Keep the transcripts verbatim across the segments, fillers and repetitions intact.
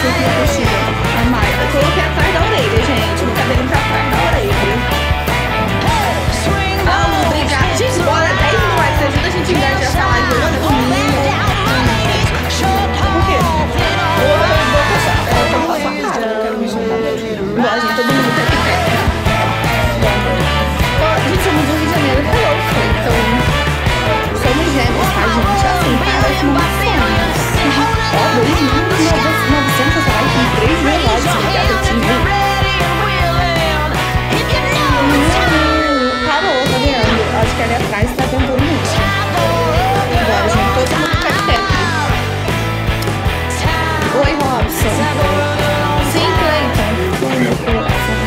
cinco mil curtidas. A Maia. Eu coloquei atrás da orelha, gente. No cabelinho pra trás da orelha. Amo, obrigada. Gente, bora dez mil likes. Ajuda a gente a engajar essa live hoje, né? Domingo. Por quê? Eu vou passar. Eu vou passar a cara. Eu quero me juntar. Bora, gente. Todo mundo tá aqui perto. Gente, somos do Rio de Janeiro. Hello, então... Somos gêmeos, tá, gente? Assim, parece uma sonha. Ó, dois mil e novecentos likes com três mil likes. Obrigada, time. Parou, tá vendo? Acho que ali atrás tá tentando muito. Bora, gente. Todo mundo tá perto. Oi, Robson. Sim, Cleiton.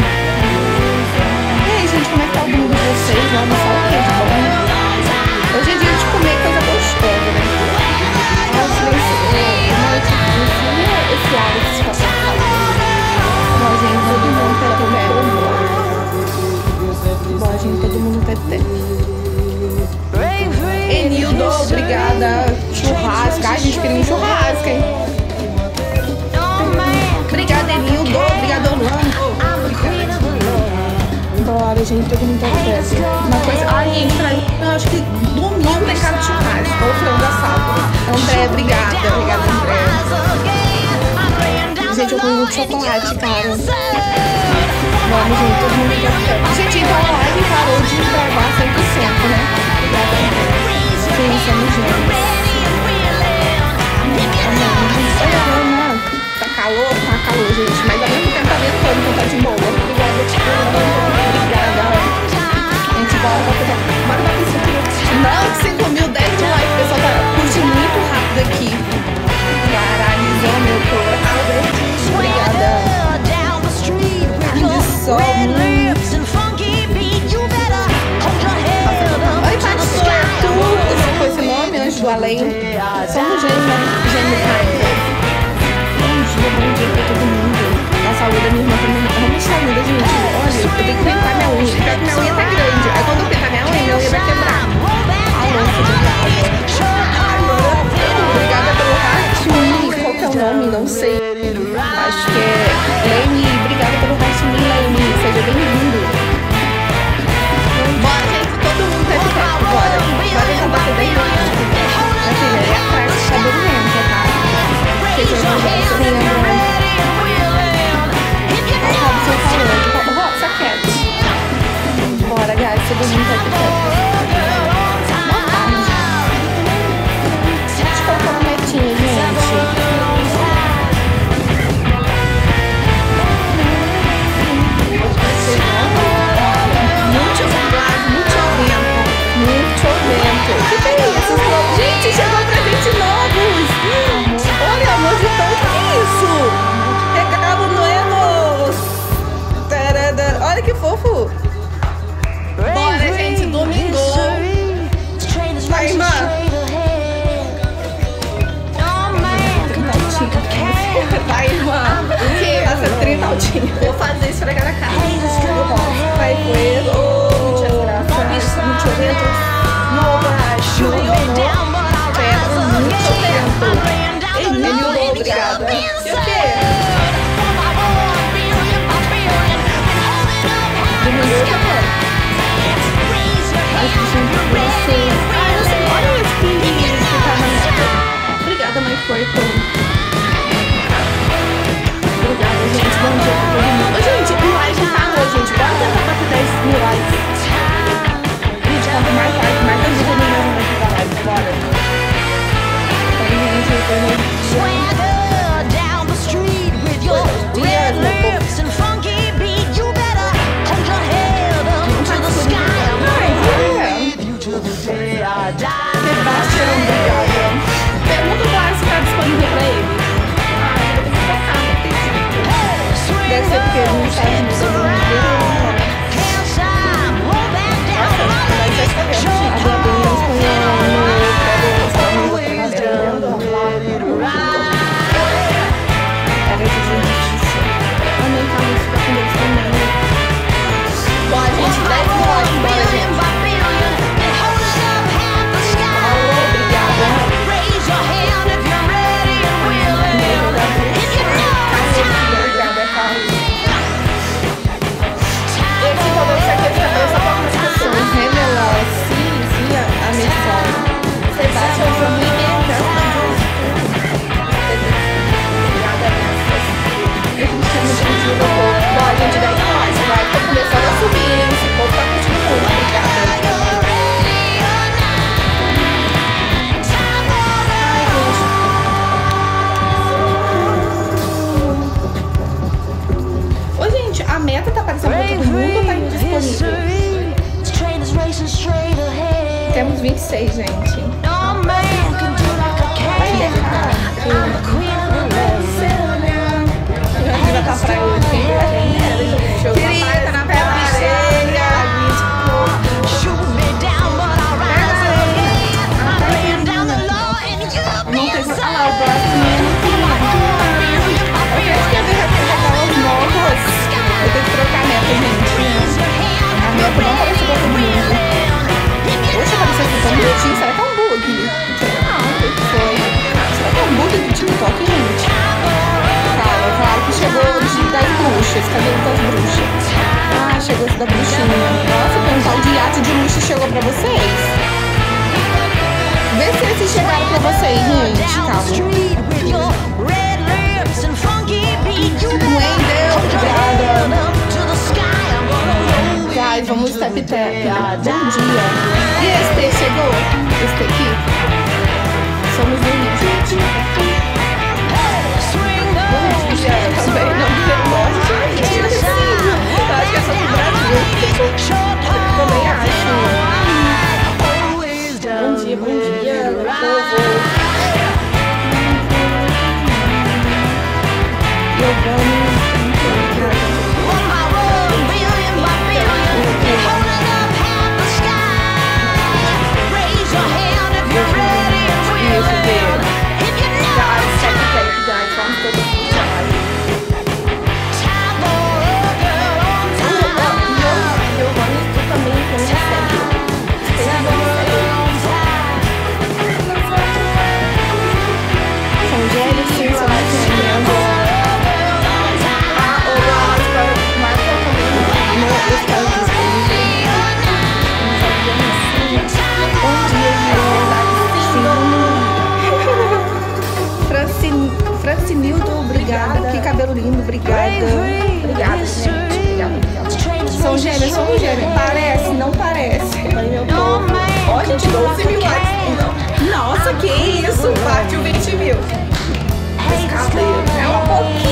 E aí, gente, como é que tá o mundo de vocês? Vamos almoçar o quê de bom? Hoje é dia de comer coisa gostosa, né? Nossa, esse Alex que tá falando. Bom, gente, todo mundo tá comendo. Bom, gente, todo mundo tá tendo. Enildo, obrigada. Churrasco. Ai, a gente queria um churrasco, hein? Obrigada, Enildo. Obrigada, Orlando. Bora, gente, todo mundo tá tendo. Uma coisa... Ai, gente, eu acho que domingo tem cara de churrasco. Ou frango assado. André, obrigada. Obrigada, André. Gente, eu comi muito chocolate, cara. Vamos, gente, todo mundo tá tendo. Gente, então a live parou de gravar cem por cento, né? Obrigada, André. Sim, somos gêmeos. Olha, Ana, tá calor? Tá calor, gente. Mas ao mesmo tempo tá ventando, então tá de boa. Obrigada, obrigada. Gente, bora pra pegar. Bora pra piscina. Não, cinco mil, dez mil likes. O pessoal tá curtindo muito rápido aqui. Paralisou meu coração. Obrigada. De sol. Oi, pastor Arthur. Esse foi esse nome, Anjo do Além. Somos gêmeos, gêmeos raiva. Bom dia, bom dia pra todo mundo. A saúde da minha irmã também. Vamos saúde, gente. Olha, eu tenho que pintar minha unha. Pior que minha unha tá grande. Aí quando eu pintar minha unha, minha unha vai quebrar. Alonso, obrigada. Obrigada pelo ratinho. Qual que é o nome? Não sei. Acho que é Lene. Obrigada pelo ratinho, Lene. Seja bem-vindo. Bora, gente. Todo mundo tá de perto. Bora. Bora já bater bem rápido. Minha filha, aí atrás tá dormindo, tá? Seja bem-vindo. Olha o Robson falando. Robson, quiete. Bora, guys. Todo mundo tá de perto. Que que é isso? Gente, chegou presente novos! Olha, amor de tão que é isso? Regalo Noenos! Olha que fofo! Bora, gente, domingo! Vai, irmã! Vai, irmã! O que? Essa trinta altinha. Vou fazer esfregar a cara. Vai, coelho! Muitas graças! Muito evento! Pedro, muito tempo. Emílio, obrigada. E o quê? Domingo, acho que sempre você. Ah, eu sei. Olha esse que tá na... Obrigada, Mãe Fortão. Obrigada, gente. Bom dia pra todo mundo. Ô, gente, o like tá hoje, gente. Bora tentar bater dez mil likes. Quanto mais like, mais ajuda no meu momento da live. Bora. Então, gente, eu tô no dias, meu povo. Sebastião, obrigada. Pergunta lá se tá disponível trocamento tá aparecendo pra todo mundo ou tá indisponível? Temos vinte e seis, gente. Vai dar pra hoje. Querida, na pedra cheia. Não tem. Ah lá, o próximo. Eu penso que eu devo recarregar os novos. Eu tenho que trocar a meta, gente. A meta não apareceu pra todo mundo. Poxa, apareceu aqui tão bonitinho. Será que é um bug? Não, o que foi? Será que é um bug do TikTok, gente? Fala, claro que chegou de, das bruxas. Cadê o das bruxas? Ah, chegou esse da bruxinha. Nossa, tem um tal de iate de luxo chegou pra vocês. Vê se esses chegaram pra vocês, gente. Calma. Wendel, obrigada. Guys, vamos step tap. Bom dia. E esse T chegou? Esse T aqui? Somos no Rio, gente. Bom dia também. Não, eu gosto. Eu acho que é só do Brasil. Também acho. Bom dia, bom dia, meu povo. Eu vou. Francinildo, obrigada. Que cabelo lindo, obrigada. Obrigada, gente. Obrigada, obrigada. São gêmeos, são gêmeos. Parece, não parece. Ai, meu povo. Ó, gente, doze mil likes. Nossa, que isso? Partiu vinte mil. Esse cabelo é um pouquinho.